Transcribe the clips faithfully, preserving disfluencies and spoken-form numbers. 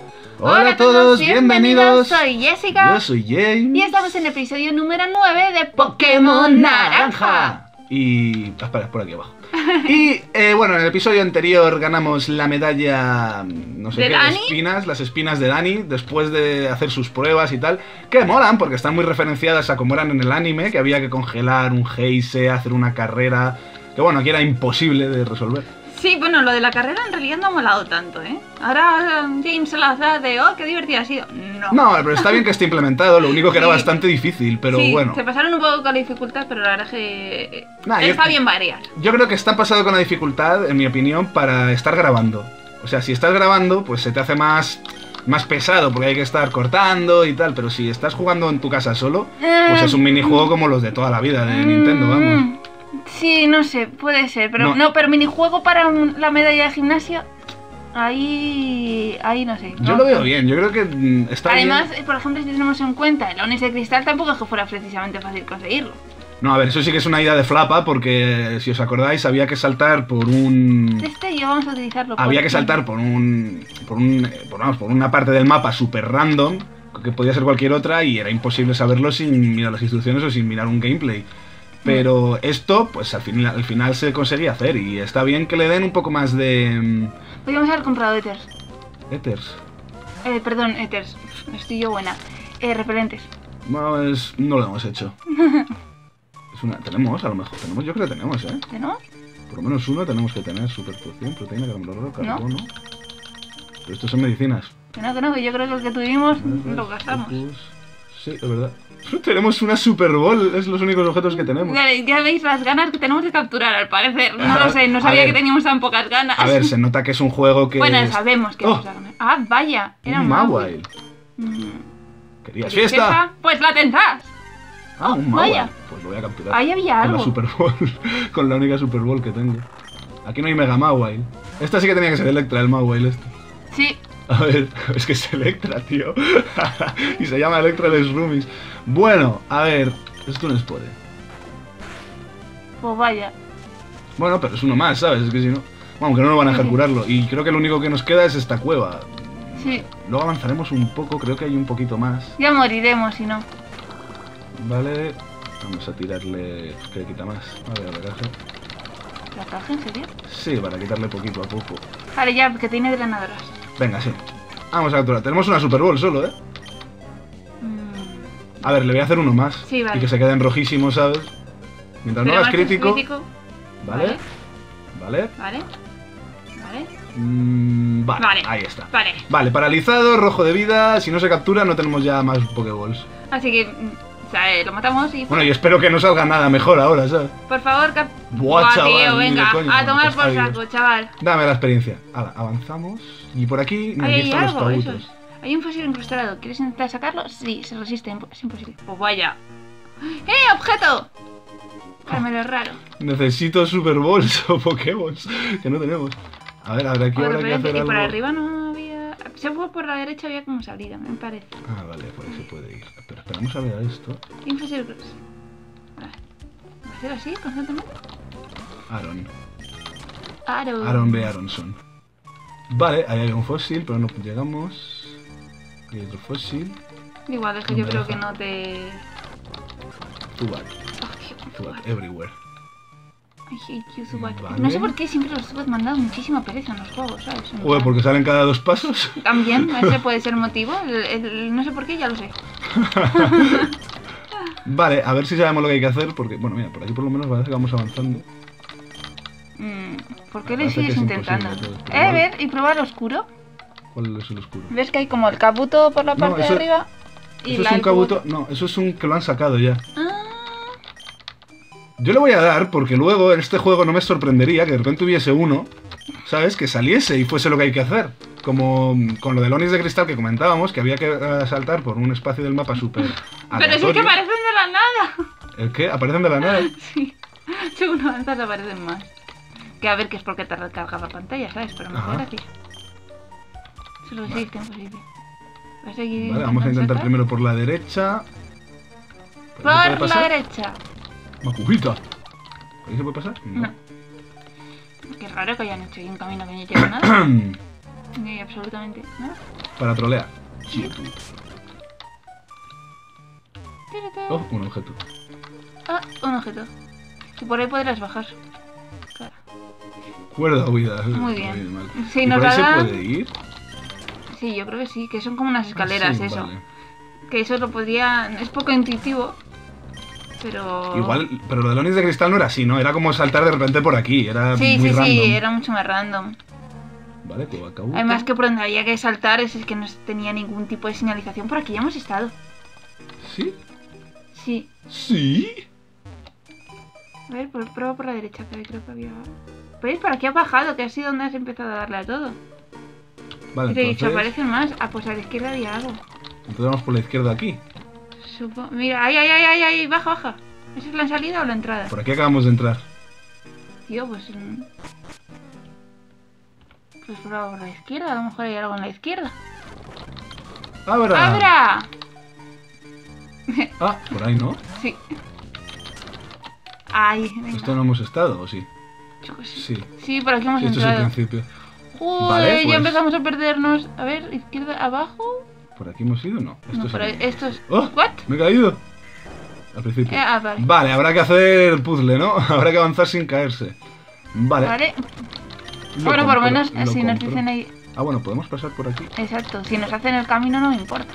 Hola a todos, bienvenidos. Soy Jessica. Yo soy James. Y estamos en el episodio número nueve de Pokémon Naranja. Y... espera, es por aquí abajo. Y eh, bueno, en el episodio anterior ganamos la medalla, no sé ¿De qué, Dani? de espinas, las espinas de Dani, después de hacer sus pruebas y tal, que molan porque están muy referenciadas a como eran en el anime, que había que congelar un Geise, hacer una carrera, que bueno, aquí era imposible de resolver. Sí, bueno, lo de la carrera en realidad no ha molado tanto, ¿eh? Ahora um, James se la da de, oh, qué divertido ha sido. No. No, pero está bien que esté implementado, lo único que Sí. era bastante difícil, pero sí, bueno. se pasaron un poco con la dificultad, pero la verdad es que Nah, está yo- bien variar. Yo creo que está pasado con la dificultad, en mi opinión, para estar grabando. O sea, si estás grabando, pues se te hace más, más pesado, porque hay que estar cortando y tal, pero si estás jugando en tu casa solo, pues es un minijuego como los de toda la vida de Nintendo, vamos. Mm, Sí, no sé, puede ser, pero No. no, pero minijuego para un- la medalla de gimnasio, ahí, ahí no sé. Yo ¿no? lo veo bien, yo creo que mm, está Además, bien. eh, por ejemplo, si tenemos en cuenta el Onix de cristal, tampoco es que fuera precisamente fácil conseguirlo. No, a ver, eso sí que es una idea de flapa, porque si os acordáis, había que saltar por un... Este yo vamos a utilizarlo. Había por- que saltar por un... por un... eh, por, vamos, por una parte del mapa super random, que podía ser cualquier otra, y era imposible saberlo sin mirar las instrucciones o sin mirar un gameplay. Pero esto, pues al final, al final se conseguía hacer, y está bien que le den un poco más de... mm, Podríamos haber comprado Ethers. Ethers. Eh, perdón, Ethers. Estoy yo buena. Eh, repelentes. No, es, no lo hemos hecho. Es una, tenemos, a lo mejor, tenemos, yo creo que tenemos, ¿eh? ¿Tenemos? Por lo menos uno tenemos que tener, super poción, proteína, caramelo rojo, No. carbono. Pero estos son medicinas. Que no, que no, que yo creo que el que tuvimos lo gastamos. Focus. Sí, es verdad. Tenemos una Super Bowl, es los únicos objetos que tenemos. Ya, ya veis las ganas que tenemos de capturar, al parecer. No A- lo sé, no a sabía ver. que teníamos tan pocas ganas. A ver, se nota que es un juego que... Bueno, es- sabemos que ¡Oh! vamos a ganar. Ah, vaya, era un un Mawile. Mm, ¿Querías ¿queréis fiesta? fiesta? Pues la tendrás. Ah, un vaya. Mawile. Pues lo voy a capturar. Ahí había Con algo. la Super Bowl. Con la única Super Bowl que tengo. Aquí no hay Mega Mawile. Esta sí que tenía que ser Electra, el Mawile este. Sí, A ver, es que es Electra, tío. Y se llama Electra Les Roomies. Bueno, a ver, esto no es poder. pues vaya. Bueno, pero es uno más, ¿sabes? Es que si no... Bueno, que no nos van a dejar Sí. curarlo. Y creo que lo único que nos queda es esta cueva. Sí, Luego avanzaremos un poco, creo que hay un poquito más. ya moriremos si no. Vale. Vamos a tirarle... pues, que le quita más. A ver, a la caja. ¿La caja, en serio? Sí, para quitarle poquito a poco. Vale, ya, porque tiene drenadoras. Venga, sí. Vamos a capturar. Tenemos una Super Bowl solo, ¿eh? Mm, A ver, le voy a hacer uno más. Sí, vale. Y que se quede en rojísimo, ¿sabes? Mientras no pero hagas más es crítico... crítico. Vale. Vale. Vale. Vale. Mm, vale, Vale. ahí está. Vale. Vale, paralizado, rojo de vida. Si no se captura, no tenemos ya más Pokéballs. Así que, mm, o sea, eh, lo matamos y... Bueno, y espero que no salga nada mejor ahora, ¿sabes? Por favor, cap... Buah, chaval, tío, ni de venga, coña. a tomar Pues por ahí saco, es. chaval. Dame la experiencia. Ahora, avanzamos. Y por aquí, Ahí aquí hay están los algo, eso cabutos. es. Hay un fósil incrustado. ¿Quieres intentar sacarlo? Sí, se resiste, imp- es imposible. Pues vaya. ¡Eh, objeto! Caramelo raro. Necesito Super Balls o Pokéballs, que no tenemos. A ver, a ver, aquí Otro habrá que diferente. hacer Y algo. por arriba no había... Se fue por la derecha, había como salida, me parece. Ah, vale, por ahí se puede ir. Pero esperamos a ver a esto. Y un fósil incrustado. Vale. ¿Va a ser así, constantemente? Aaron. Aaron. Aaron B. Aronson. Vale, ahí hay un fósil, pero no llegamos. Hay otro fósil. Igual, es que No yo me creo deja. que no te... Zubat. Ay, Zubat everywhere. I hate you, Zubat. Vale. No sé por qué siempre los Zubat me han dado muchísima pereza en los juegos, ¿sabes? En Joder, plan- porque salen cada dos pasos. También, ese puede ser el motivo. El- el- no sé por qué, ya lo sé. Vale, a ver si sabemos lo que hay que hacer, porque, bueno, mira, por aquí por lo menos parece que vamos avanzando. Mm, ¿Por qué Me le parece que sigues es intentando? imposible, pero Eh, igual. ver y probar oscuro. ¿Cuál es el oscuro? ¿Ves que hay como el cabuto por la No, parte eso- de arriba? Y Eso es la- un el cabuto. No, eso es un que lo han sacado ya. Ah, Yo le voy a dar porque luego en este juego no me sorprendería que de repente hubiese uno, ¿sabes? Que saliese y fuese lo que hay que hacer. Como con lo del Onix de cristal que comentábamos, que había que eh, saltar por un espacio del mapa súper pero sí aleatorio. que aparecen de la nada. ¿El qué? ¿Aparecen de la nada? Sí. Según avanzas aparecen más. Que a ver que es porque te recarga la pantalla, ¿sabes? Pero me hace Ajá. gracia. Solo existe imposible. Voy a seguir Vale, vamos a intentar sacar. primero por la derecha. Por ahí se la puede pasar? derecha. ¡Macujita! ¿Por ahí se puede pasar? No. Qué raro que hayan hecho ahí un camino que no lleva nada. Ni absolutamente nada. Para trolear. Oh, un objeto. Ah, un objeto. Y por ahí podrás bajar. Claro. Cuerda huida. Muy bien. Mal. Sí, ¿Y nos por ahí la se dan- puede ir? Sí, yo creo que sí, que son como unas escaleras Sí, eso. vale. Que eso lo podría... Es poco intuitivo, pero... Igual, pero lo de Lonis de cristal no era así, ¿no? Era como saltar de repente por aquí, era Sí, muy sí, random. sí, era mucho más random. Vale, pues acabo. Además que por donde había que saltar es que no tenía ningún tipo de señalización. Por aquí ya hemos estado. ¿Sí? Sí. ¿Sí? A ver, por, prueba por la derecha, que creo que había... ¿Ves? Por aquí has bajado, que ha sido donde has empezado a darle a todo. Vale, Y te he dicho, entonces... aparecen más. Ah, pues a la izquierda había algo. Entonces vamos por la izquierda aquí. Supo... Mira, ahí, ahí, ahí, ahí, ahí, baja, baja. ¿Esa es la salida o la entrada? Por aquí acabamos de entrar. Tío, pues... mm, pues prueba por la izquierda, a lo mejor hay algo en la izquierda. ¡Abra! ¡Abra! Ah, por ahí no. Sí. Ay, venga. Esto no hemos estado, ¿o sí? Yo qué sé. Sí. Sí, por aquí hemos Sí, esto es el entrado. principio. Joder, Vale, ya pues- empezamos a perdernos. A ver, izquierda, abajo. ¿Por aquí hemos ido? No. Esto No, es por el- ahí, esto es... ¡Oh! ¿What? Me he caído. Al principio. Eh, ah, vale. Vale, habrá que hacer puzzle, ¿no? Habrá que avanzar sin caerse. Vale. Vale. Lo Bueno, por lo compro, menos lo si nos compro. dicen ahí... Ah, bueno, podemos pasar por aquí. Exacto, si nos hacen el camino no me importa.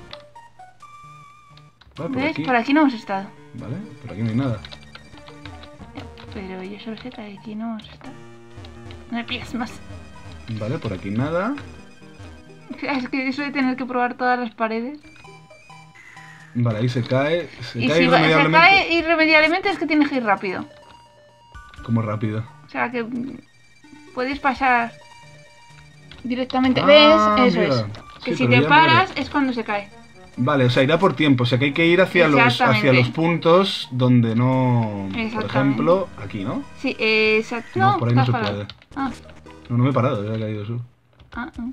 Vale, por ¿Ves? aquí. Por aquí no hemos estado. Vale, por aquí no hay nada. Pero yo solo sé que aquí no hemos estado. No me pidas más. Vale, por aquí nada. Es que eso de tener que probar todas las paredes. Vale, ahí se cae. Se Y cae si va- se irremediablemente. cae irremediablemente es que tienes que ir rápido. Como rápido. O sea que mm, puedes pasar directamente. Ah, ¿Ves? Eso mira. es. Que Sí, si pero te ya paras es cuando se cae. Vale, o sea, irá por tiempo. O sea, que hay que ir hacia los, Exactamente. hacia los puntos donde no... Por Exactamente. ejemplo, aquí, ¿no? Sí, eh, exacto. No, No, por ahí no estás se parado. puede. Ah, No, no me he parado, ya he caído eso. ah, ah.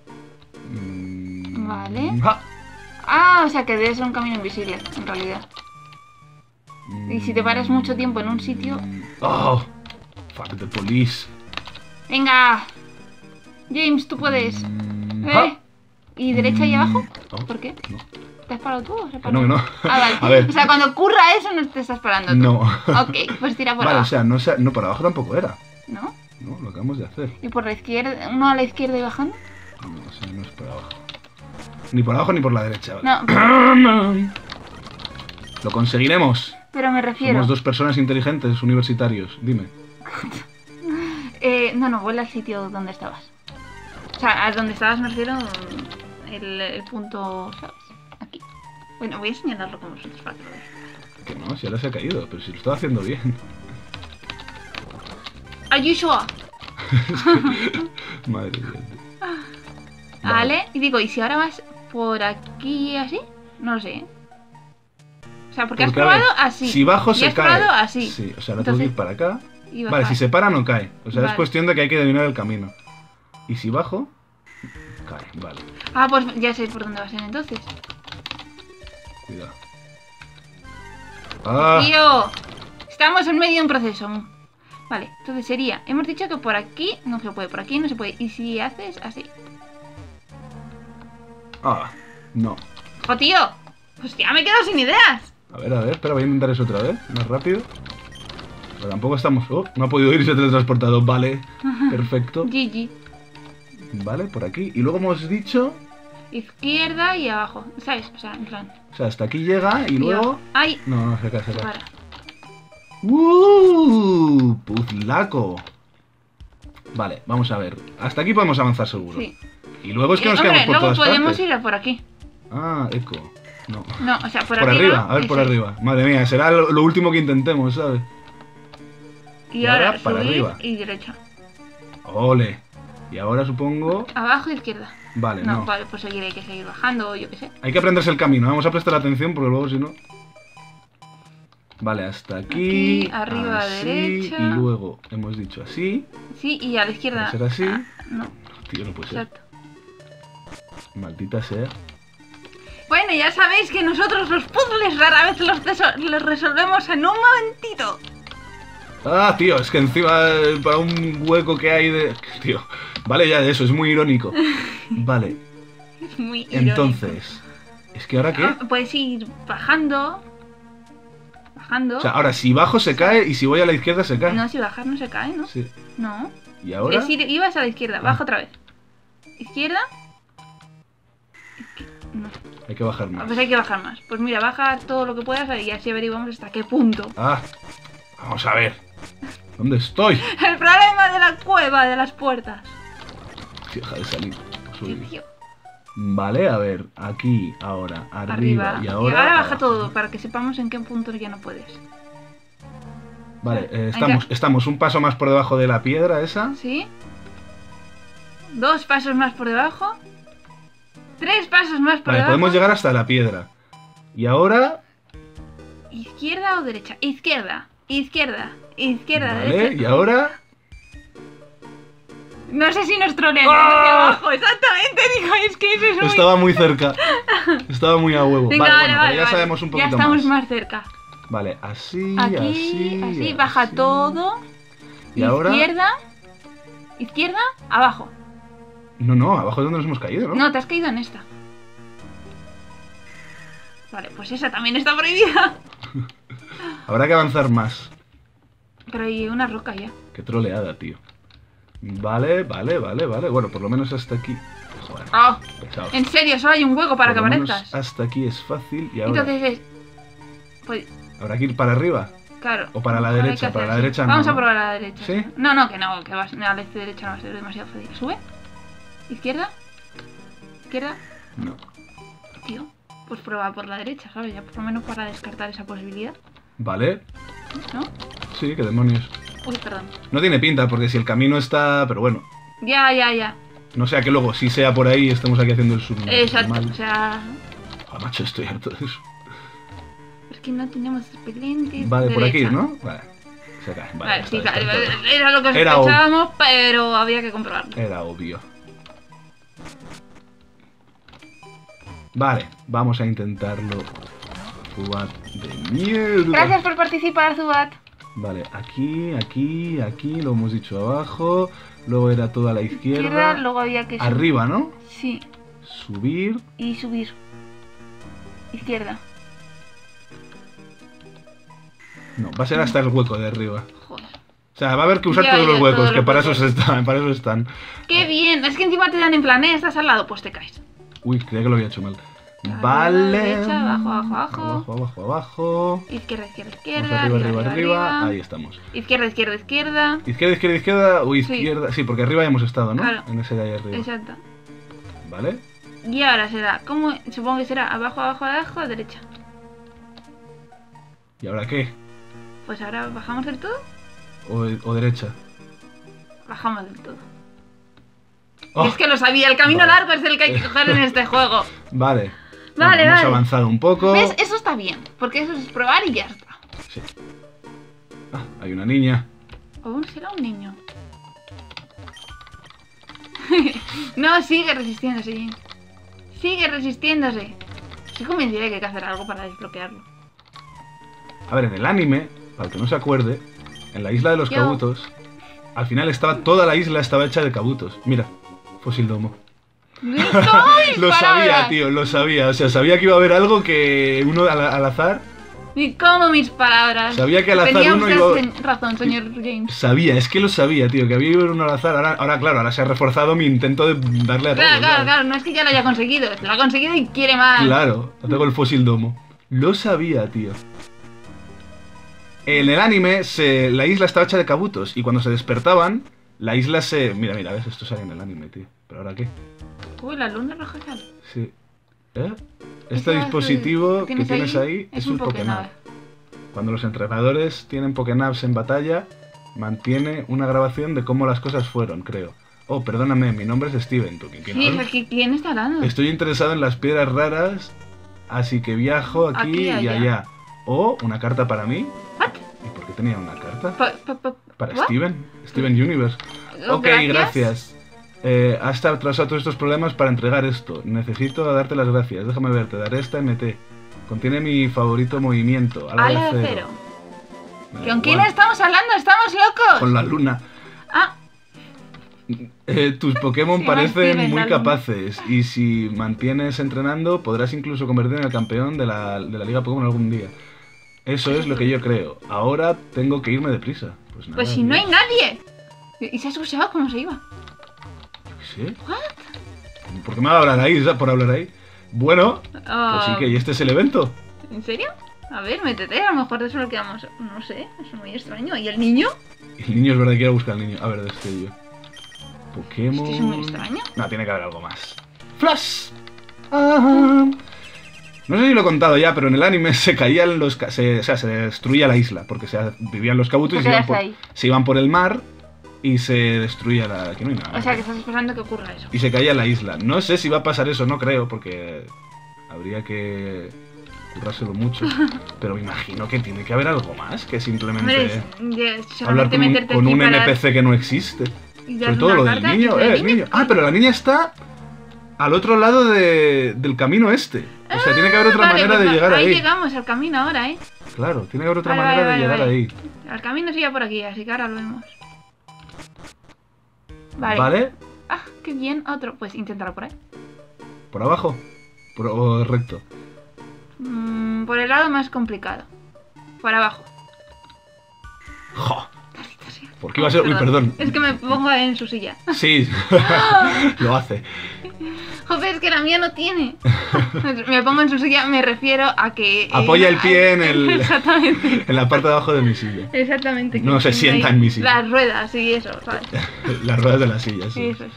Mm, Vale. ¡ja! Ah, o sea que debe ser un camino invisible, en realidad. Y si te paras mucho tiempo en un sitio... ¡Oh! Fuck the police. ¡Venga! James, tú puedes. Mm, ¿Eh? ¡ja! ¿Y derecha y abajo? Oh, ¿Por qué? No, ¿Te has parado tú o se ha que no, parado? que no. Ah, vale. A ver. O sea, cuando ocurra eso no te estás parando tú. No. Ok, pues tira por Vale, o abajo. sea, no, sea, no, por abajo tampoco era. ¿No? No, lo acabamos de hacer. ¿Y por la izquierda? ¿Uno a la izquierda y bajando? No, o sea, no es por abajo. Ni por abajo ni por la derecha. Vale. No, pero, Lo conseguiremos. pero me refiero... Somos dos personas inteligentes universitarios. Dime. Eh, no, no, vuelve al sitio donde estabas. O sea, a donde estabas me refiero el, el punto, ¿sabes? Aquí. Bueno, voy a señalarlo con vosotros para que lo veáis. Que no, si ahora se ha caído, pero si lo estaba haciendo bien. Are you sure? Madre mía. Vale, y digo, ¿y si ahora vas por aquí así? No lo sé, ¿eh? O sea, porque, has Porque, a ver, probado así. Si bajo y se has cae. probado así. Sí, o sea, ahora tengo que ir para acá. Y Vale, bajar. si se para no cae. O sea, es Vale. cuestión de que hay que adivinar el camino. Y si bajo, cae. Vale, Ah, pues ya sé por dónde vas a ir entonces. cuidado. Ah, Tío, estamos en medio de un proceso. Vale, entonces sería, hemos dicho que por aquí no se puede, por aquí no se puede. Y si haces así. ah, no. ¡Oh, tío! Pues ya me he quedado sin ideas. A ver, a ver, espera, voy a intentar eso otra vez. Más rápido. Pero tampoco estamos... Oh, no ha podido ir y se ha teletransportado. Vale, perfecto. G G. Vale, por aquí. Y luego hemos dicho... Izquierda y abajo. ¿Sabes? O sea, en plan. O sea, hasta aquí llega y luego... ¡Ay! No, no, se cae, se cae. Para. ¡Uh! Puzlaco. Vale, vamos a ver. Hasta aquí podemos avanzar seguro. Sí. Y luego es que Eh, nos hombre, quedamos por luego todas podemos partes. ir a por aquí. Ah, eco. No. No, o sea, por, Por arriba, a ver, eso por es. arriba. Madre mía, será lo, lo último que intentemos, ¿sabes? Y, Y ahora, ahora para subir arriba. y derecha. Ole. Y ahora supongo... Abajo y izquierda. Vale, No, no. vale, pues seguir, hay que seguir bajando o yo qué sé. Hay que aprenderse el camino, vamos a prestar atención porque luego si no... Vale, hasta aquí... Aquí, arriba a así, derecha. Y luego hemos dicho así... Sí, y a la izquierda. ¿Puede ser así? Ah, no, Tío, no puede ser. exacto. Maldita sea. Bueno, ya sabéis que nosotros los puzzles rara vez los, deso- los resolvemos en un momentito. Ah, tío, es que encima eh, para un hueco que hay de... Tío, vale ya de eso, es muy irónico. Vale. Es muy irónico. Entonces, ¿es que ahora qué? Ah, puedes ir bajando. Bajando. O sea, ahora si bajo se cae y si voy a la izquierda se cae. No, si bajar no se cae, ¿no? Sí. No. ¿Y ahora? Es ir, ibas a la izquierda, Ah. baja otra vez. Izquierda. Izquier- No. Hay que bajar Ah, más. Pues hay que bajar más. Pues mira, baja todo lo que puedas y así averiguamos hasta qué punto. Ah, vamos a ver. ¿Dónde estoy? El problema de la cueva, de las puertas. Deja de salir. Subir. Tío, Vale, a ver, aquí, ahora, arriba, arriba. y ahora. baja abajo. todo para que sepamos en qué punto ya no puedes. Vale, eh, Hay estamos, que- estamos un paso más por debajo de la piedra esa. ¿Sí? Dos pasos más por debajo. Tres pasos más por Vale, debajo. podemos llegar hasta la piedra. Y ahora. ¿Izquierda o derecha? Izquierda. Izquierda. Izquierda, Vale, derecha. y ahora. No sé si nos trolean ¡Ah! hacia abajo. Exactamente, digo, es que eso es muy... Estaba muy cerca. Estaba muy a huevo. Venga, vale, vale, bueno, vale, pero ya vale. sabemos un poquito Ya estamos más. más, cerca. Vale, así, Aquí, así. así, baja así. todo. Y ahora. Izquierda. Izquierda, abajo. No, no, abajo es donde nos hemos caído, ¿no? No, te has caído en esta. Vale, pues esa también está prohibida. Habrá que avanzar más. Pero hay una roca ya. Qué troleada, tío. Vale, vale, vale, vale. Bueno, por lo menos hasta aquí. Joder, Oh, pesado. en serio, solo hay un hueco para Por que lo menos aparezcas. hasta aquí es fácil y ahora. Entonces es... Pues, ¿Habrá que ir para arriba? claro. O para la a lo mejor hay derecha, que para hacer la así. derecha no, Vamos a ¿no? probar a la derecha. ¿Sí? No, no, que no, que vas, a la derecha no va a ser demasiado fácil. Sube. Izquierda. Izquierda. No. Tío, pues prueba por la derecha, ¿sabes? Ya por lo menos para descartar esa posibilidad, Vale. ¿no? Sí, qué demonios. Uy, perdón. No tiene pinta, porque si el camino está. Pero bueno. Ya, ya, ya. No sea que luego, si sea por ahí, estemos aquí haciendo el sub. Exacto, mal. o sea... Ah, macho, estoy harto de eso. Es que no tenemos repelentes. Vale, por aquí, derecha. ¿no? Vale. Se cae. Vale, Vale, está sí, claro, descartado. era lo que Era sospechábamos, pero había que comprobarlo. Era obvio. Vale, vamos a intentarlo. Zubat de mierda. Gracias por participar, Zubat. Vale, aquí, aquí, aquí, lo hemos dicho abajo. Luego era toda la izquierda. Izquierda, luego había que subir. Arriba, ¿no? Sí, Subir. y subir. Izquierda. No, va a ser hasta el hueco de arriba. Joder. O sea, va a haber que usar Ya, todos ya, los huecos, todos que los para huecos. eso, se están, para eso están. ¡Qué bien! Es que encima te dan en plan, ¿eh? Estás al lado, pues te caes. Uy, creía que lo había hecho mal. Arriba, Vale. derecha, abajo, abajo, abajo. Abajo, abajo, abajo. Izquierda, izquierda, Vamos izquierda. arriba, arriba, arriba. Ahí arriba. estamos. Izquierda, izquierda, izquierda. Izquierda, izquierda, izquierda. Uy, Sí. izquierda. Sí, porque arriba ya hemos estado, ¿no? Claro. En ese de ahí arriba. Exacto. Vale. Y ahora será, ¿cómo? Supongo que será abajo, abajo, abajo, derecha. ¿Y ahora qué? Pues ahora bajamos del todo. O, o derecha. Bajamos del todo. Oh, Y es que lo sabía, el camino vale. largo es el que hay que coger en este juego. Vale. Vale, Bueno, hemos vale. avanzado un poco. ¿Ves? Eso está bien, porque eso es probar y ya está. Sí. Ah, hay una niña. O un será un niño. No, sigue resistiéndose, Jin. Sigue resistiéndose. Estoy convencida de que hay que hacer algo para desbloquearlo. A ver, en el anime, para el que no se acuerde, en la isla de los Yo. cabutos, al final estaba toda la isla estaba hecha de cabutos. Mira, fósil domo. ¡Ay, Lo palabras! sabía, tío, lo sabía. O sea, sabía que iba a haber algo que uno al, al azar. Ni como mis palabras. Sabía que al azar Tenía uno usted iba- sen- razón, señor James. Sabía, es que lo sabía, tío, que había ido uno al azar. Ahora, ahora, claro, ahora se ha reforzado mi intento de darle a todo. Claro, claro, claro. No es que ya lo haya conseguido. Lo ha conseguido y quiere más. Claro, tengo el fósil domo. Lo sabía, tío. En el anime, se, la isla estaba hecha de cabutos y cuando se despertaban, la isla se... Mira, mira, ves, esto sale en el anime, tío. ¿Pero ahora qué? Uy, la luna roja sale. Sí. ¿Eh? Este Esa- dispositivo que ¿tienes tienes ahí, Es es un un Pokénave. Pokénave. Cuando los entrenadores tienen Pokénaves en batalla, mantiene una grabación de cómo las cosas fueron, creo. Oh, perdóname, mi nombre es Steven. ¿Tú quién, quién Sí, hablas? es que ¿quién está hablando? Estoy interesado en las piedras raras, así que viajo aquí, Aquí y y allá. allá. O una carta para mí. What? ¿Y por qué tenía una carta? Pa- pa- pa- Para ¿what? Steven. Steven Universe. Oh, Ok, gracias. Eh, has atravesado todos estos problemas para entregar esto. Necesito darte las gracias. Déjame ver, te daré esta M T. Contiene mi favorito movimiento. Ala, Ala de de cero. cero. Me da ¿Con quién igual. estamos hablando? ¡Estamos locos! Con la luna. Ah, Eh, tus Pokémon Sí, parecen Steven, muy dale. capaces y si mantienes entrenando podrás incluso convertirte en el campeón de la, de la Liga Pokémon algún día. Eso es lo que yo creo. Ahora tengo que irme deprisa. Pues nada, Pues si no hay adiós. nadie. ¿Y se ha escuchado cómo se iba? ¿Sí? ¿Por qué me va a hablar ahí? ¿Por hablar ahí? Bueno, Ah, pues sí que y este es el evento. ¿En serio? A ver, métete, a lo mejor desbloqueamos. No sé, es muy extraño. ¿Y el niño? El niño es verdad que quiero buscar al niño. A ver, destello. Pokémon. Esto es muy extraño. No, tiene que haber algo más. ¡Flash! Ah. No sé si lo he contado ya, pero en el anime se caían los... ca- Se, o sea, se destruía la isla, porque se, vivían los kabutos y Te se iban, quedas por, ahí. se iban por el mar y se destruía la... Aquí no hay nada. O sea, que estás esperando que ocurra eso. Y se caía la isla. No sé si va a pasar eso, no creo, porque habría que currárselo mucho. Pero me imagino que tiene que haber algo más que simplemente Hombre, es- ya, hablar solamente con un, meterte con aquí un para- N P C que no existe. y Sobre darle todo una lo del carta, niño, que eh, el el niño. Ah, pero la niña está al otro lado de- del camino este. O sea, tiene que haber otra Vale, manera pues de va- llegar ahí. ahí. llegamos al camino ahora, ¿eh? Claro, tiene que haber otra Vale, manera vale, de vale, llegar vale. ahí. El camino sigue por aquí, así que ahora lo vemos. Vale. ¿Vale? Ah, qué bien. Otro. Pues intentarlo por ahí. ¿Por abajo? Por, o recto. Mm, por el lado más complicado. Por abajo. ¡Jo! Maldita sea. ¿Por qué iba a ser? Uy, perdón. Es que me pongo en su silla. Sí, lo hace. Joder, es que la mía no tiene. Me pongo en su silla, me refiero a que... eh, Apoya el pie en el- Exactamente. En la parte de abajo de mi silla. Exactamente. No que se tiene sienta ahí en mi silla. Las ruedas y eso, ¿sabes? Las ruedas de la silla, sí. Eso es.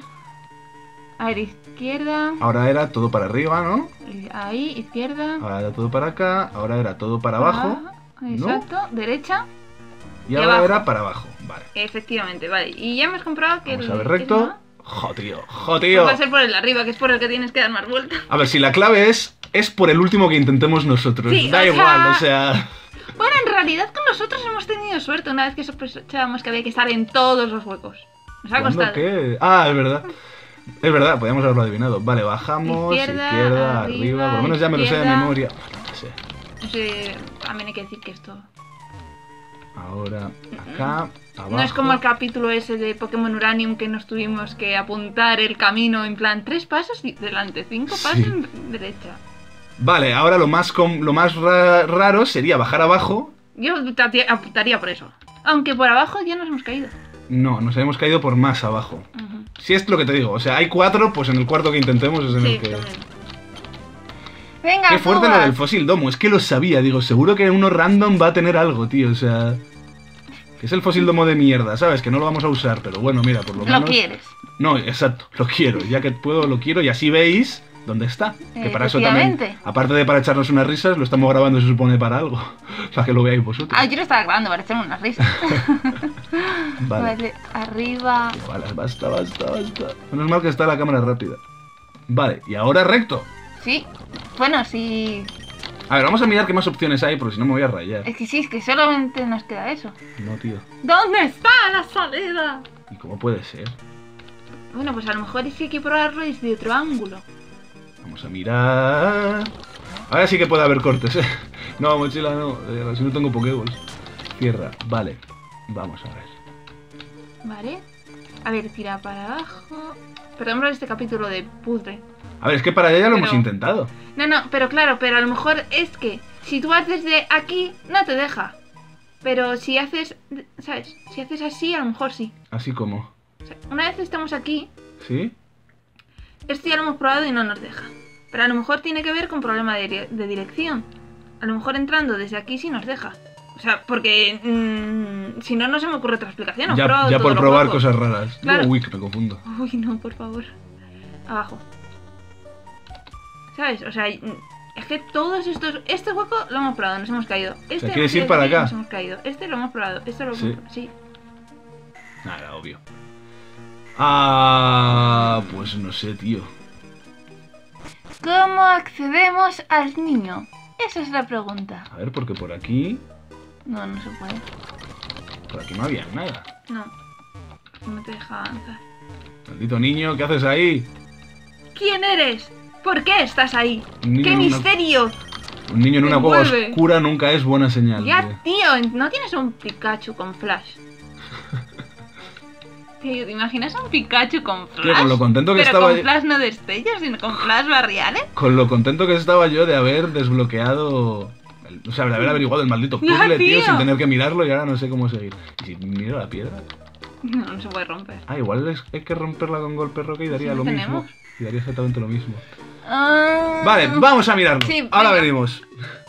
A ver, izquierda. Ahora era todo para arriba, ¿no? Ahí, izquierda. Ahora era todo para acá. Ahora era todo para abajo. Ah, exacto. Derecha. Y y ahora abajo. era para abajo. Vale. Efectivamente, vale. Y ya hemos comprobado que Vamos el... a ver que recto. no, ¡Jo, tío! ¡Jo, pues tío! va a ser por el de arriba, que es por el que tienes que dar más vueltas. A ver, si la clave es... Es por el último que intentemos nosotros. Sí, da o igual, sea- o sea... Bueno, en realidad con nosotros hemos tenido suerte una vez que sospechábamos que había que estar en todos los huecos. Nos ha ¿Cuándo costado. qué? Ah, es verdad. Es verdad, podríamos haberlo adivinado. Vale, bajamos, izquierda, Izquierda, arriba, arriba, por lo menos ya me lo sé de izquierda. memoria. No sé. Ese- también hay que decir que esto... Ahora, acá, abajo. No es como el capítulo ese de Pokémon Uranium que nos tuvimos que apuntar el camino en plan tres pasos y delante, cinco Sí. pasos en derecha. Vale, ahora lo más, com- lo más ra- raro sería bajar abajo. Yo tati- apuntaría por eso. Aunque por abajo ya nos hemos caído. No, nos hemos caído por más abajo. Ujú. Si es lo que te digo, o sea, hay cuatro, pues en el cuarto que intentemos es en Sí, el que... también. Venga, Qué fuerte tú lo vas. del fósil domo, es que lo sabía, digo, seguro que uno random va a tener algo, tío, o sea... Que es el fósil domo de mierda, ¿sabes? Que no lo vamos a usar, pero bueno, mira, por lo menos... Lo quieres. No, exacto, lo quiero, ya que puedo, lo quiero y así veis dónde está. Que para eso también, Efectivamente. aparte de para echarnos unas risas, lo estamos grabando, se supone, para algo. Para que lo veáis vosotros. Ah, yo lo estaba grabando para echarme una risa. Vale. Vale, arriba. Vale, basta, basta, basta. Menos mal que está la cámara rápida. Vale, y ahora recto. Sí. Bueno, sí. A ver, vamos a mirar qué más opciones hay, porque si no me voy a rayar. Es que sí, es que solamente nos queda eso. No, tío. ¿Dónde está la salida? ¿Y cómo puede ser? Bueno, pues a lo mejor sí hay que probarlo desde otro ángulo. Vamos a mirar... Ahora sí que puede haber cortes, ¿eh? No, mochila no, eh, si no tengo Pokéballs. Cierra, vale. Vamos a ver. Vale. A ver, tira para abajo. Perdón por este capítulo de puzzle. A ver, es que para allá ya lo Pero- hemos intentado. No, no, pero claro, pero a lo mejor es que si tú haces desde aquí, no te deja. Pero si haces, ¿sabes? Si haces así, a lo mejor sí. Así como. O sea, una vez estamos aquí, ¿Sí? esto ya lo hemos probado y no nos deja. Pero a lo mejor tiene que ver con problema de, dire- de dirección. A lo mejor entrando desde aquí sí nos deja. O sea, porque mm, si no, no se me ocurre otra explicación. Hemos Ya, probado ya todos por los probar huecos. cosas raras. Claro. Uy, que me confundo. Uy, no, por favor. Abajo. ¿Sabes? O sea, es que todos estos... Este hueco lo hemos probado, nos hemos caído. Este ¿quieres hemos ir para ido aquí, acá? Nos hemos caído. Este lo hemos probado. Este lo Sí. hemos... Sí. Nada, obvio. Ah, pues no sé, tío. ¿Cómo accedemos al niño? Esa es la pregunta. A ver, porque por aquí... No, no se puede. Por aquí no había nada. No. No te deja avanzar. Maldito niño, ¿qué haces ahí? ¿Quién eres? ¿Por qué estás ahí? Un niño ¡Qué en una- misterio! Un niño en una cueva Envuelve. oscura nunca es buena señal. Ya, tío. tío, ¿no tienes un Pikachu con flash? Tío, ¿te imaginas a un Pikachu con flash? Tío, con lo contento que pero estaba... con flash no destellos, sino con flash barriales. Con lo contento que estaba yo de haber desbloqueado... el- O sea, de haber averiguado el maldito Ya, puzzle, tío, tío. sin tener que mirarlo y ahora no sé cómo seguir. ¿Y si miro la piedra? No, no se puede romper. Ah, igual es- hay que romperla con golpe roca y daría Sí, lo tenemos. mismo. Y daría exactamente lo mismo. Ah, Vale, vamos a mirarlo. Sí, Ahora venga. venimos.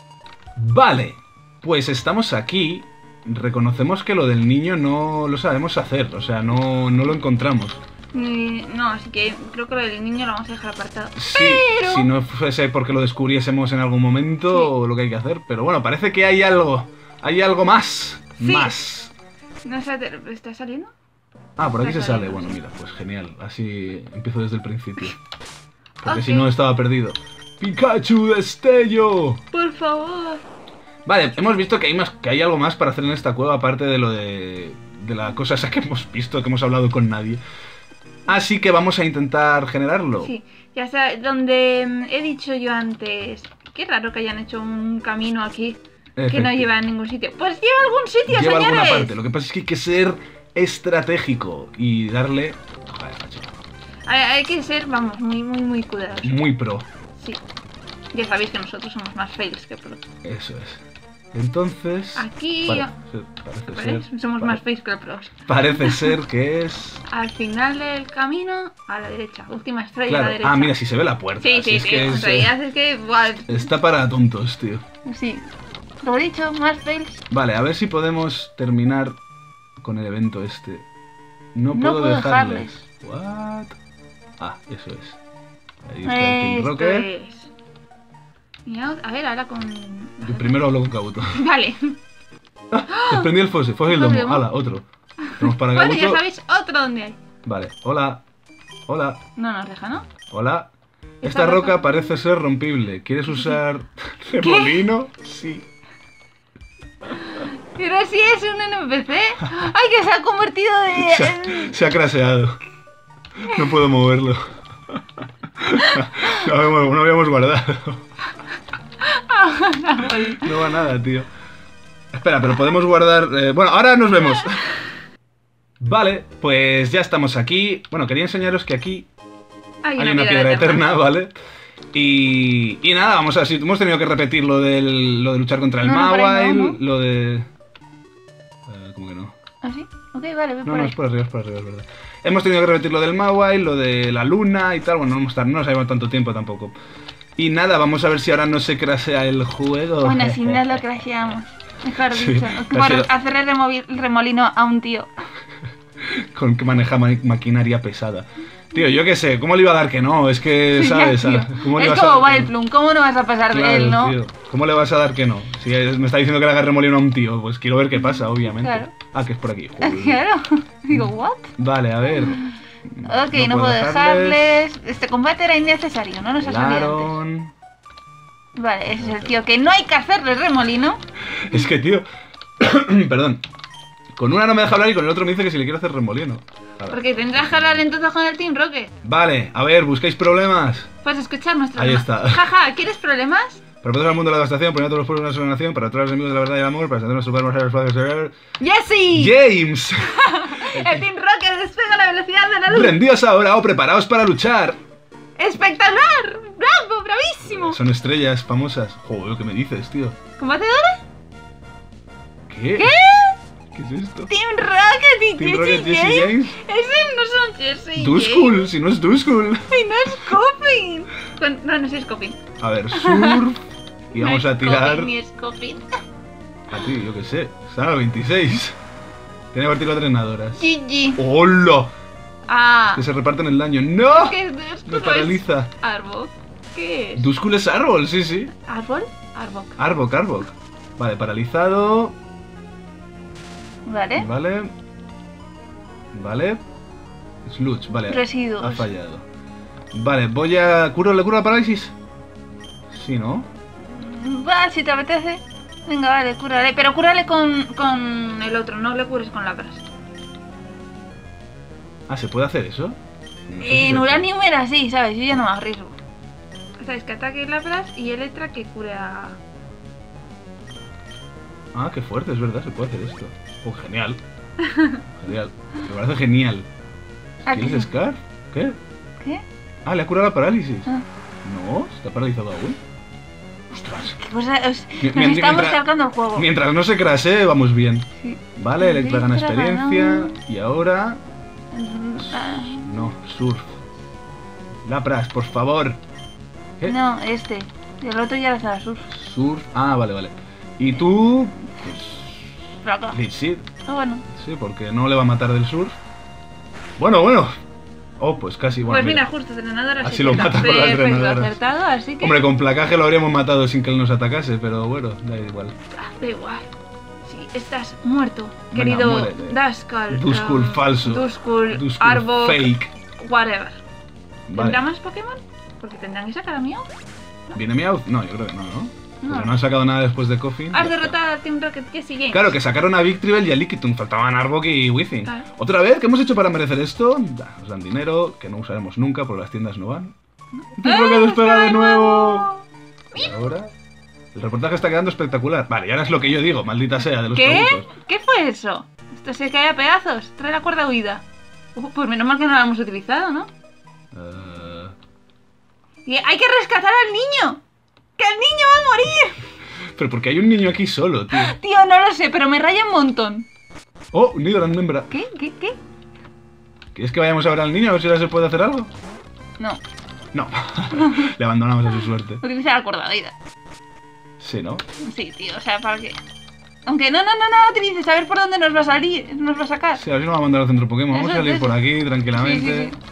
Vale, pues estamos aquí. Reconocemos que lo del niño no lo sabemos hacer, o sea, no, no lo encontramos. ni- No, así que creo que lo del niño lo vamos a dejar apartado. Sí, Pero- si no fuese porque lo descubriésemos en algún momento Sí. o lo que hay que hacer. Pero bueno, parece que hay algo. Hay algo más. Sí. Más. ¿No se te- está saliendo? Ah, por aquí se Está sale. saliendo, Bueno, sí. mira, pues genial. Así empiezo desde el principio. Porque si Ok. no estaba perdido. ¡Pikachu destello! Por favor. Vale, hemos visto que hay más, que hay algo más para hacer en esta cueva, aparte de lo de, de la cosa esa que hemos visto, que hemos hablado con nadie. Así que vamos a intentar generarlo. Sí, ya sea, donde mm, he dicho yo antes. Qué raro que hayan hecho un camino aquí que no Efecti- lleva a ningún sitio. Pues lleva a algún sitio, Lleva señores. alguna parte. Lo que pasa es que hay que ser estratégico y darle. Joder, macho, Hay, hay que ser, vamos, muy, muy, muy cuidadosos. muy pro. Sí. Ya sabéis que nosotros somos más fails que pros. Eso es. Entonces. Aquí. Vale, sí, parece ¿Veis? ser. Somos vale. más fails que pros. Parece ser que es. Al final del camino, a la derecha. Última estrella a la Claro. derecha. Ah, mira, si se ve la puerta. Sí, si sí, es sí. que En es, realidad eh, es que. buah, está para tontos, tío. sí. Lo he dicho, más fails. Vale, a ver si podemos terminar con el evento este. No No puedo, puedo dejarles. What? Ah, eso es. Ahí está el Team Esto Rocket. es. Mira, a ver, ahora con. Yo primero hablo con Kabuto. Vale. Desprendí el fósil, fósil Fósil domo. domo. Hala, otro. Tenemos para Bueno, ya Kabuto. sabéis otro donde hay. Vale, hola. Hola, No nos deja, ¿no? hola. Esta Esta roca roca- parece ser rompible. ¿Quieres usar remolino? Sí. Pero si es un N P C. ¡Ay, que se ha convertido Se de. ha, se ha craseado. No puedo moverlo. No habíamos, no habíamos guardado. No va nada, tío. Espera, pero podemos guardar... eh, bueno, ahora nos vemos. Vale, pues ya estamos aquí. Bueno, quería enseñaros que aquí Hay hay una piedra eterna, ¿vale? Y, y nada, vamos a ver si hemos tenido que repetir lo, del, lo de luchar contra el No, no, por ahí Mawile, no, ¿no? lo de... Eh, ¿Cómo que no? ¿Ah, sí? Ok, vale, ve No, por no, ahí. es por arriba, es por arriba, es verdad. Hemos tenido que repetir lo del Mawile, lo de la luna y tal. Bueno, no hemos tar- no nos ha llevado tanto tiempo tampoco. Y nada, vamos a ver si ahora no se crasea el juego. Bueno, si no lo crasheamos. Mejor Sí, dicho. ha Por sido- hacerle removi- remolino a un tío. Con que maneja ma- maquinaria pesada. Tío, yo qué sé, ¿cómo le iba a dar que no? Es que, Sí, ¿sabes? ya, tío. Ah, ¿Cómo le Es vas a como dar que no? Wildplum, ¿cómo no vas a pasar de Claro, él, no? tío. ¿Cómo le vas a dar que no? Si me está diciendo que le haga remolino a un tío, pues quiero ver qué pasa, obviamente. Claro. Ah, que es por aquí. Joder. Claro. Digo, ¿what? Vale, a ver. Ok, no, puedo dejarles. Este combate era innecesario, no nos ha salido antes. Velaron. Vale, ese es el tío que no hay que hacerle remolino. Es que, tío. Perdón. Con una no me deja hablar y con el otro me dice que si le quiero hacer remolino. A ver. Porque tendrás que hablar entonces con el Team Rocket. Vale, a ver, ¿buscáis problemas? Puedes escuchar nuestro Ahí tema. está. Jaja, ¿quieres problemas? Para proteger al mundo de la devastación, poner a todos los pueblos en una sola nación, para atraer a los enemigos de la verdad y el amor, para extender nuestro poder más allá de los padres. ¡Jesse! ¡James! El Team Rocket despega a la velocidad de la luz. ¡Rendidos ahora o preparaos para luchar! ¡Espectacular! ¡Bravo! ¡Bravísimo! Son estrellas famosas. Joder, ¿qué me dices, tío? ¿Combate de ahora? ¿Qué? ¿Qué? ¿Qué es esto? Team Rocket y Team Jesse Rocket, Jesse James. James. Esos no son Jesse y Duskull, si no es Duskull. James. Y no es Scoping. Con- No, no es Scoping. A ver, surf. Y No vamos es a tirar. Scoping ni Scoping. A ti, yo qué sé. Están a veintiséis. Tiene que partir las drenadoras. G G. ¡Hola! Ah. Que se reparten el daño. ¡No! ¿Qué es Me Duskull? paraliza. Arbok. ¿Qué es? Duskull es árbol, sí, sí. ¿Árbol? Arbok. Arbok, Arbok. Vale, paralizado. Vale. Vale. Vale. Sludge, vale. Residuos. Ha fallado. Vale, voy a... ¿Curo, ¿Le curo la parálisis? Sí, ¿no? Va, si te apetece. Venga, vale, cúrale. Pero cúrale con, con el otro, no le cures con labras. Ah, ¿se puede hacer eso? No sé si En se- Uranium era así, ¿sabes? Yo ya no me arriesgo. Sabes que ataque labras y Electra que cure a... Ah, qué fuerte, es verdad, se puede hacer esto. Oh, genial. Genial. Me parece genial. Aquí ¿Quieres sí. Scar? ¿Qué? ¿Qué? Ah, le ha curado la parálisis. Ah. No, está paralizado aún. Ostras. Pues eh, os- Mi- nos mien- estamos mientras- cargando el juego. Mientras no se crasee, vamos bien. Sí. Vale, Electra gana Electra experiencia. ganó. Y ahora... Ah, No, Surf. Lapras, por favor. ¿Qué? no, este. Y el otro ya lo estaba sur. Surf. Ah, vale, vale. Y tú... Pero acá. Leech Seed. Ah, bueno. Sí, porque no le va a matar del surf. Bueno, bueno. Oh, pues casi. Bueno, Pues mira, mira. justo entrenadora. Así lo mata con las Perfecto, drenadoras. acertado, así que. Hombre, con placaje lo habríamos matado sin que él nos atacase, pero bueno, da igual. Ah, da igual. Sí, estás muerto, Venga, querido muérete. Duskull. Duskull um, falso. Duskull, Duskull Arbok, fake. whatever. ¿Tendrá Vale. más Pokémon? Porque tendrán que sacar a Meowth. ¿Viene Meowth? No, yo creo que no, ¿no? No. Porque no han sacado nada después de Coffin. Has Ya está. derrotado a Team Rocket, Jesse James. Claro, que sacaron a Victreebel y a Lickitung. Faltaban Arbok y Weezing. Claro. ¿Otra vez? ¿Qué hemos hecho para merecer esto? Da, nos dan dinero, que no usaremos nunca porque las tiendas no van. ¡Team Rocket despega de nuevo! ¿Y ahora? El reportaje está quedando espectacular. Vale, y ahora es lo que yo digo, maldita sea, de los ¿Qué? productos. ¿Qué fue eso? Esto se cae a pedazos. Trae la cuerda huida. Uh, pues menos mal que no la hemos utilizado, ¿no? Eh, Y hay que rescatar al niño. ¡Que el niño va a morir! Pero porque hay un niño aquí solo, tío. Tío, no lo sé, pero me raya un montón. Oh, un Nidoran Membra. ¿Qué? ¿Qué? ¿Qué? ¿Quieres que vayamos a ver al niño a ver si ahora se puede hacer algo? No, No. Le abandonamos a su suerte. utiliza la cuerda huida. Sí, ¿no? Sí, tío, o sea, ¿para qué? Aunque no, no, no, no, utilices, a ver por dónde nos va a salir, nos va a sacar. Sí, a ver si nos va a mandar al centro Pokémon. Vamos Eso, a salir eso. por aquí tranquilamente. Sí, sí,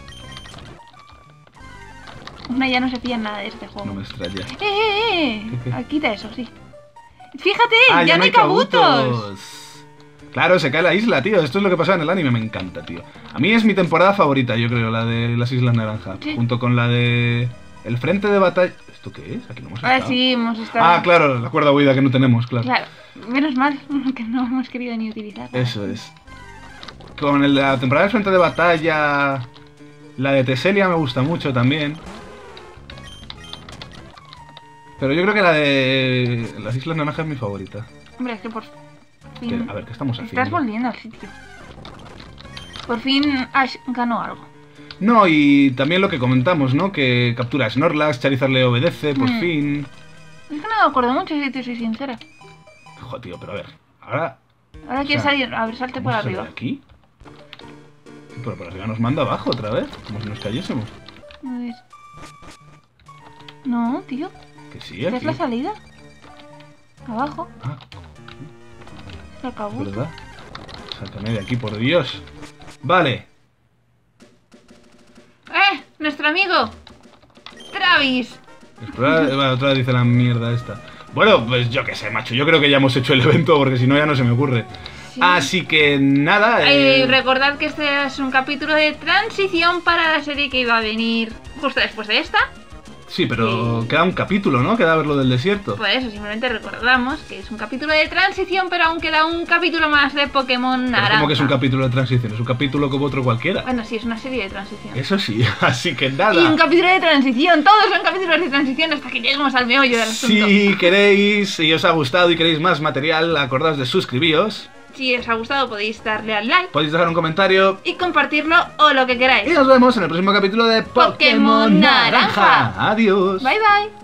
Una ya no se fía en nada de este juego. No me extraña. ¡Eh, eh, eh! ¿Qué, qué? Ah, quita eso, sí. Fíjate, Ah, ya no hay cabutos. Claro, se cae la isla, tío. Esto es lo que pasaba en el anime, me encanta, tío. A mí es mi temporada favorita, yo creo, la de las Islas Naranja. Sí. Junto con la de... El frente de batalla... ¿Esto qué es? Aquí no hemos Ah, estado. sí, hemos estado. Ah, claro, la cuerda huida que no tenemos, claro. Claro, menos mal que no hemos querido ni utilizar. Eso es. Con el- la temporada del frente de batalla... La de Teselia me gusta mucho también. Pero yo creo que la de las Islas Naranja es mi favorita. Hombre, es que por Que- fin. a ver, ¿qué estamos Estás haciendo? volviendo al sitio. Por fin Ash ganó algo. No, y también lo que comentamos, ¿no? Que captura a Snorlax, Charizard le obedece, por Mm. fin. Es que no me acuerdo mucho, si te soy sincera. Joder, tío, pero a ver. Ahora. Ahora O quieres sea, salir. A ver, salte por ¿vamos a salir arriba. de aquí? Sí, pero por arriba nos manda abajo otra vez, como si nos cayésemos. A ver. No, tío. Que sí, ¿Esta es aquí. la salida? Abajo. Ah, Se acabó. ¿verdad? Sácame de aquí, por Dios. Vale. ¡Eh! ¡Nuestro amigo! ¡Travis! Explora- bueno, otra vez dice la mierda esta. Bueno, pues yo qué sé, macho. Yo creo que ya hemos hecho el evento porque si no ya no se me ocurre. Sí. Así que nada. Eh, eh, recordad que este es un capítulo de transición para la serie que iba a venir justo después de esta. Sí, pero eh, queda un capítulo, ¿no? Queda ver lo del desierto. Por eso, simplemente recordamos que es un capítulo de transición, pero aún queda un capítulo más de Pokémon Pero Naranja. como que es un capítulo de transición, es un capítulo como otro cualquiera. Bueno, sí, es una serie de transición. Eso sí, así que Y un nada. capítulo de transición, todos son capítulos de transición hasta que lleguemos al meollo del asunto. Si queréis, si os ha gustado y queréis más material, acordaos de suscribiros. Si os ha gustado podéis darle al like Podéis dejar un comentario. y compartirlo o lo que Y queráis. nos vemos en el próximo capítulo de Pokémon Naranja. Adiós. Bye bye.